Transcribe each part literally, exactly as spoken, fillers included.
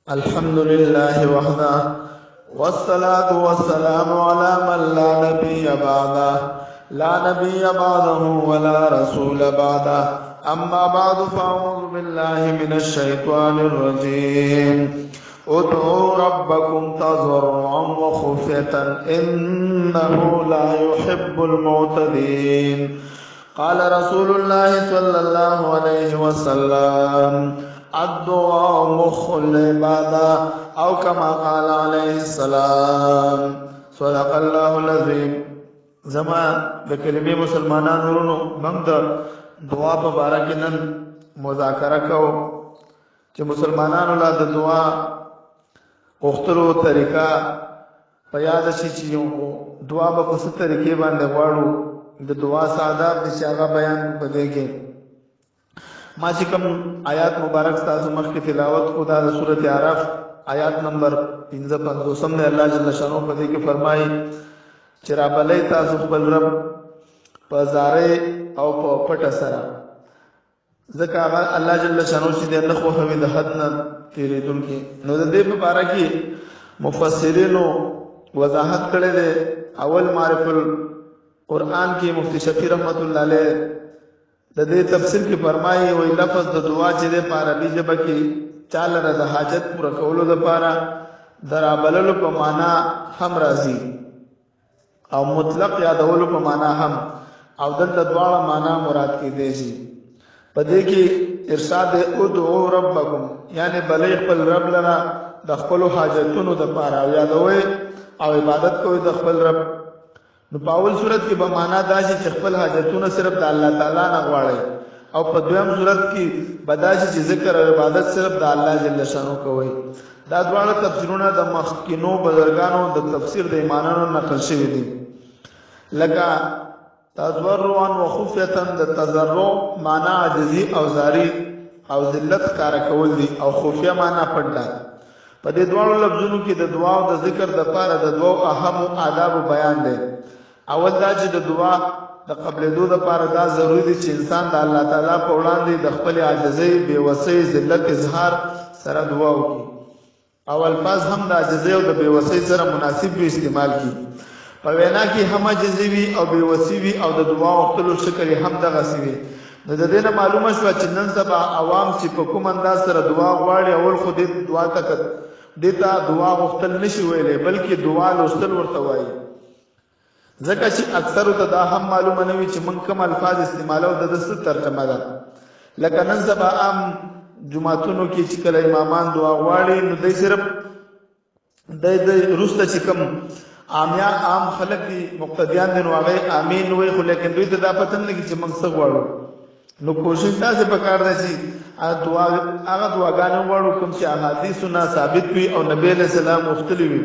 الحمد لله وحده والصلاة والسلام على من لا نبي بعده لا نبي بعده ولا رسول بعده أما بعد فأعوذ بالله من الشيطان الرجيم ادعوا ربكم تضرعا وخفية إنه لا يحب المعتدين. قال رسول الله صلى الله عليه وسلم الدعاء مخ العبادة او كما قال عليه السلام. صدق الله العظيم. زمان د کلمې مسلمانانو ورونو موږ د دعا په باره کې نن مذاکره کوو چې مسلمانانو لا د دعا غوښتلو طریقه په یاد شي چې دعا به په څه طریقې باندې غواړو، د دعا ساداب د چې هغه بیان پدې کې ما چې کوم آیات مبارک تاسو مخکې تلاوت کو دا د سورۃ اعراف آیات نمبر پنځه پنځوسم دی. الله جل شانو په دې کې فرمایي چې را بلې تاسو خپل رب په زارې او په پټه سره، ځکه هغه الله جل شانو چې د نه خوښوي د حد نه تېرېدونکي. نو د دې په اړه کې مفسرینو وضاحت کړی دی. اول معرف القرآن کې مفتی شفیع رحمت الله علیه د دې تفسیر کې فرمایي وی لفظ د دعا چې د عربي ژبه کې چاله د حاجت پوره کولو لپاره درابللو په معنا هم راځي او مطلق یادولو په معنا هم، او دلته دواړه معنا مراد کېدای شي. په دې کې ارشاد ادعوا ربکم یعنی بلې خپل رب لرا د خپل حاجتونو لپاره یادوي او عبادت کوي د خپل رب. نو په اول صورت کې به معنا دا شي چې خپل حاجتونه صرف د الله تعالی نه غواړي، او په دویم صورت کې به دا شي چې ذکر او عبادت صرف د الله جل شانو کوي. دا دواړه تفسیرونه د مخکینو بزرګانو د تفسیر د ایمانانو نقل شوي دي. لکه تضرعا وخفیة د تضرع معنا عاجزي او زاری او ذلت کار کول دي، او خفیه معنا پټ ده. په دې دواړو لفظونو کې د دعا او د ذکر د لپاره د دوو اهم آداب بیان دي. اول دا چې د دعا د قبلېدو لپاره دا ضروري دي چې انسان د الله تعالی په وړاندې د خپل عاجزۍ، بېوسۍ، ذلت اظهار سره دعا وکړي، او الفاظ هم د عاجزۍ او د بېوسۍ سره مناسب وي استعمال کړي. په وینا کې هم عاجزي وي او بېوسي وي، او د دعا غوښتلو شکل یې هم دغسې وي. نو د دې نه معلومه شوه چې نن سبا عوام چې په کوم انداز سره دعا غواړي، اول خو دې دعا ته دې ته دعا غوښتل نشي ویلی، بلکې دعا لوستل ورته وایي، ځکه چې اکثرو ته دا هم معلومه نه وي چې موږ کوم الفاظ استعمالو د ده څه ترجمه ده. لکه نن سبا عام جوماتونو کې چې کله امامان دعا غواړي، نو دی صرف دی د وروسته چې کوم عامیان عام خلک دي، مقتدیان دي، نو هغه امین وایي، خو لیکن دوی ته دا پته نه لګي چې موږ څه غواړو. نو کوشش داسې پکار ده چې دعا هغه دعاګانې وغواړو کوم چې احادیثو نه ثابت وي او نبی علیه السلام غوښتلي وي.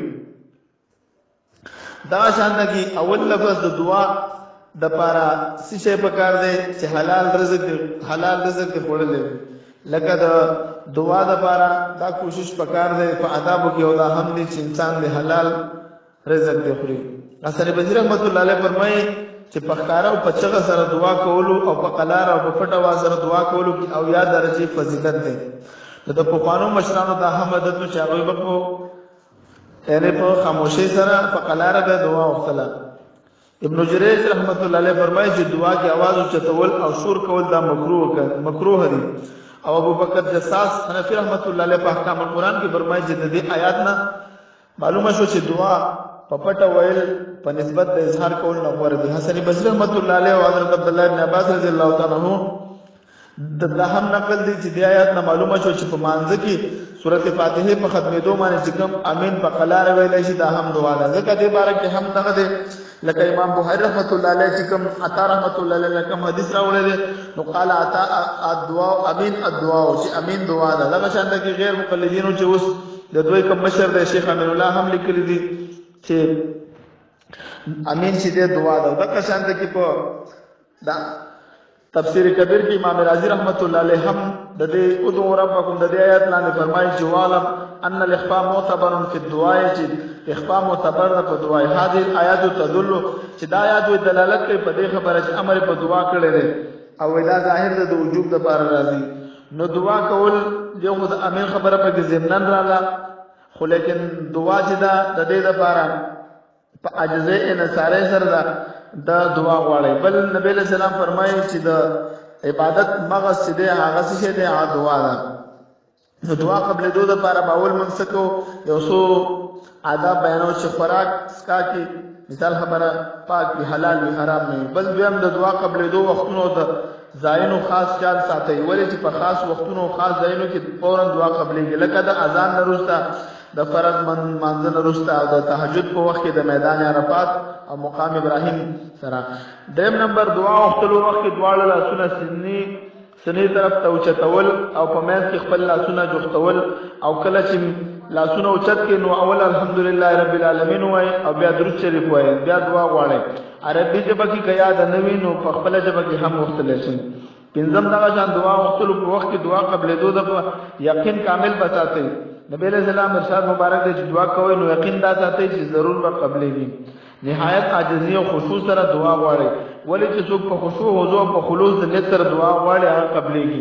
دا شان ده کې اول لفظ د دعا دپاره څه شی پکار دی چې حلال رزق حلال رزق دې خوړلی وي. لکه د دعا دپاره دا کوشش پکار دی په آدابو کې، او دا هم دی چې انسان د حلال رزق دې خوري. حسن بصري رحمت الله علیه فرمایي چې په ښکاره او په چغه سره دعا کولو او په قلاره او په پټه اواز سره دعا کولو کې او یا درجې فضیلت دی. نو د پخوانو مشرانو دا هم عادت و چې هغوی به په یعنې په خاموشۍ سره په قلاره به دعا وغوښتله. ابن جریج رحمت الله علیه فرمایي چې دعا کې اواز اوچتول او شور کول دا مکروه مکروه دي. او ابو بکر جساس حنفي رحمت الله علیه په احکام القرآن کې فرمایي چې د دې آیات نه معلومه شو چې دعا په پټه ویل په نسبت د اظهار کول نه غوره دي. حسن بصري رحمت الله علیه او حضرت عبدالله بن عباس رضی الله تعالی عنہ دا هم نقل دي چې د آیات نه معلومه شو چې په مانځه کې سورۃ فاتحه په ختمېدو باندې چې کوم امین په قلاره ویلی شي دا هم دعا ده. ځکه دې باره کې هم دغه دی، لکه امام بخاري رحمت الله علیه چې کوم عطا رحمت الله علیه کوم حدیث راوړی دی، نو قال عطا الدعاء امین الدعاء چې امین دعا ده. دغه شان ده کې غیر مقلدینو چې اوس د دوی کوم مشر دی شیخ امین الله هم لیکلي دي چې امین چې دې دعا ده. دغه شان ده کې په دا تفسیر کبیر کې امام رازی رحمت الله علیه هم د دې ادعوا ربکم د دې آیات لاندې فرمایي چې والم ان الاخفاء معتبر فی الدعاء، چې اخفاء معتبر ده په دعا. هذه الآیات تدل چې دا آیات دلالت کوي په دې خبره چې امر په دعا کړی دی، او دا ظاهر ده د وجوب د لپاره راځي. نو دعا کول یو خو د امین خبره په ضمنن رااله، خو لیکن دعا چې دا د دې لپاره په عجزه انصاره سره دا د دعا غواړي. بل نبی له سلام فرمایي چې د عبادت مغز چې دی هغه څه دی، هغه دعا ده. نو دعا قبل دو د لپاره باول منسکو یو څو آداب بیانو چې خوراک سکا کی مثال خبره پاک وي، حلال وي، حرام نه وي. بل دویم د دعا قبل دو وختونو د ځایونو خاص خیال ساتي، ولې چې په خاص وختونو خاص ځایونو کې فورا دعا قبلېږي، لکه د اذان نه وروسته، د فرض مانځه نه وروسته، او د تهجد په وخت کې د میدان عرفات او مقام ابراهیم سره. دریم نمبر دعا وختلو وخت کې دواړه لاسونه سنې سنې طرف ته اوچتول او په منځ کې خپل لاسونه جوختول، او کله چې لاسونه اوچت کې نو اول الحمدلله رب العالمین وایي او بیا درود شریف وایي، بیا دعا غواړي. عربي ژبه کې که یاد نه وي نو په خپله ژبه کې هم وختلی شي. پنځم دغه شان دعا وختلو په وخت کې دعا قبلېدو د یقین کامل به ساتئ. نبی علیہ السلام ارشاد مبارک دی چې دعا کوئ نو یقین دا ساتئ چې ضرور به قبلېږي. نهایت عاجزي او خشوع سره دعا غواړي، ولې چې څوک په خشوع حضور په خلوص د نیت سره دعا غواړي هغه قبلېږي.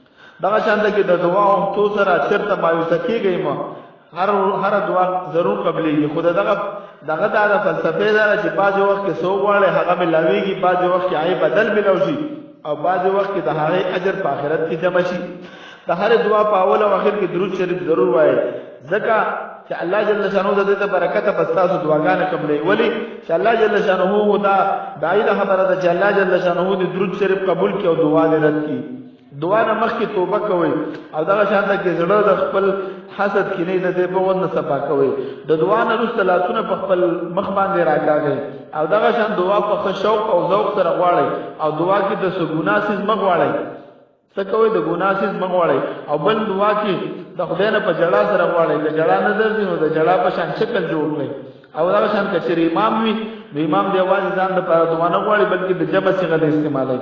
دغه شان ده کې د دعا وختو سره چېرته مایوسه کېږئ مه، هر هر دعا ضرور قبلېږي. خو دغه دغه دا د فلسفې دا چې بعضې وخت کې څوک غواړي هغه ملاوېږي، بعضې وخت کې هغې بدل ملاو شي، او بعضې وخت کې د هغې اجر په آخرت کې جمع شي. د هرې دعا په اول او اخر کې درود شریف ضرور وایي، ځکه چې الله جل شانه د دې د برکته په ستاسو دعاګانې قبلوي. ولې چې الله جل شانه دا دایره خبره ده چې الله جل شانه د درود شریف قبول کړي او دعا دې رد کړي. دعا نه مخکې توبه کوئ، او دغه شان ده کې زړه د خپل حسد کینې د دې په ونه صفا کوئ. د دعا نه وروسته لاسونه په خپل مخ باندې راکاږئ، او دغه شان دعا په ښه شوق او ذوق سره غواړئ، او دعا کې د څه ګناه څیز مه غواړئ. څه کوئ؟ د ګناه څیز مه غواړئ. او بل دعا کې د خدای نه په ژړا سره غواړئ، د ژړا نه درځي نو د ژړا په شان شکل جوړ کړئ. او دغه شان که چېرې امام وي نو امام د یوازې ځان لپاره دعا نه غواړي، بلکې د جمع صیغه د استعمالوي.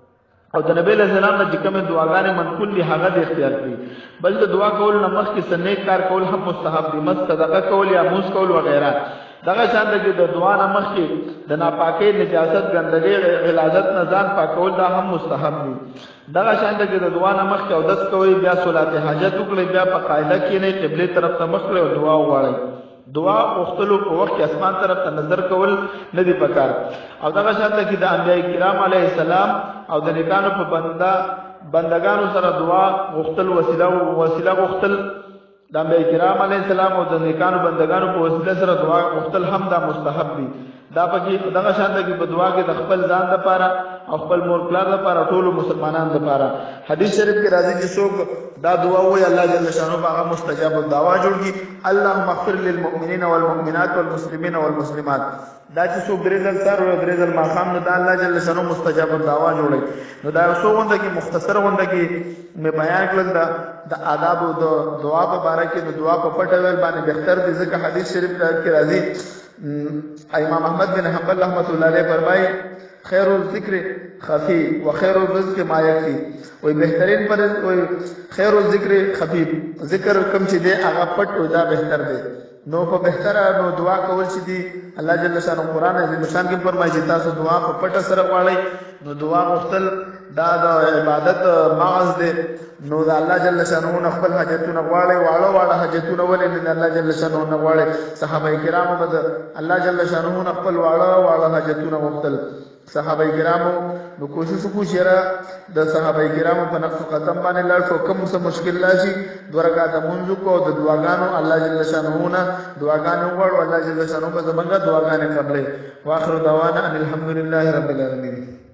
او د نبی علیہ السلام نه چې کومې دعاګانې منقول دي هغه د اختیار کړي. بل د دعا کول نه مخکې څه نیک کار کول هم مستحب دي، مست صدقه کول یا مونځ کول وغیره. دغه شان ده چې د دعا نه مخکې د ناپاکۍ، نجاست، ګندګۍ، غلاظت نه ځان پاکول دا هم مستحب دي. دغه شان ده چې د دعا نه مخکې اودس کوئ، بیا صلات حاجت وکړئ، بیا په قاعده کښېنئ، قبلې طرف ته مخ کړئ او دعا وغواړئ. دعا غوښتلو په وخت کې اسمان طرف ته نظر کول نه دي پکار. او دغه شان ده چې د انبیاء کرام علیه السلام او د نیکانو په بنده بندگانو سره دعا غوښتل وسیله وسیله غوښتل د انبیاء کرام علیه السلام او د نیکانو بندگانو په وسیله سره دعا غوښتل هم دا مستحب دي. دا پکې دغه شان ده چې په دعا کې د خپل ځان لپاره او خپل مور پلار لپاره ټولو مسلمانانو لپاره. حدیث شریف کې راځي چې څوک دا دعا وایي الله جل شانه هغه مستجاب الدعوا جوړ کړي. اللهم اغفر للمؤمنین والمؤمنات والمسلمین والمسلمات. دا چې څوک درې ځل سر او درې ځل ماښام نو دا الله جل شانه مستجاب الدعوا جوړوي. نو دا څو غونډه کې مختصر غونډه کې مې بیان کړل دا د آداب او د دعا په باره کې. نو دعا په پټه ویل باندې بهتر دي، ځکه حدیث شریف کې راځي امام احمد بن حنبل رحمۃ اللہ علیہ فرمائی خیر الذکر خفی و خیر الرزق ما یکفی. وی بہترین پر وی خیر الذکر خفی، ذکر کم چې دی هغه پټ او دا بهتر دی. نو په بهتره نو دعا کول چې دی الله جل شانه قرآن عظیم شان کې فرمایي چې تاسو دعا په پټه سره غواړئ. نو دعا غوښتل دا د عبادت مغز دی. نو د الله جل شانه نه خپل حاجتونه غواړئ، واړه واړه حاجتونه ولې د الله جل شانه نه غواړئ. صحابه کرامو به د الله جل شانه نه خپل واړه واړه حاجتونه غوښتل. صحابه کرامو نو کوشش وکړو چې د صحابه کرامو په نقش قدم باندې لاړ شو. کوم څه مشکل راشي دوه رکعاته مونځ وکړو، د دعاګانو الله جل شانه نه دعاګانې وغواړو، الله جل شانه به زموږ دعاګانې قبلوي. واخر دعوانا ان الحمد لله رب العالمین.